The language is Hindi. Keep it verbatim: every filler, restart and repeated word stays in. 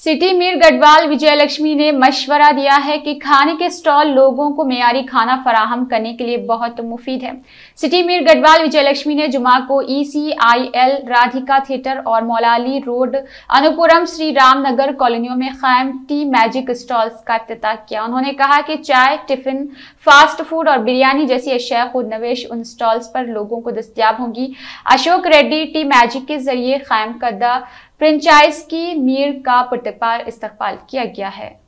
सिटी मीर गढ़वाल विजयलक्ष्मी ने मशवरा दिया है कि खाने के स्टॉल लोगों को मेयारी खाना फराहम करने के लिए बहुत मुफीद है। सिटी मीर गढ़वाल विजयलक्ष्मी ने जुमा को E C I L Radhika theatre और मौलाली रोड अनुपुरम श्री राम नगर कॉलोनियों में कायम टी मैजिक स्टॉल्स का इफ्तिताह किया। उन्होंने कहा कि चाय, टिफिन, फास्ट फूड और बिरयानी जैसी अशिया खुद नवेश उन स्टॉल्स पर लोगों को दस्तयाब होंगी। अशोक रेड्डी टी मैजिक के जरिए कायम करदा फ्रेंचाइज की मीर का पुरतपार इस्तकबाल किया गया है।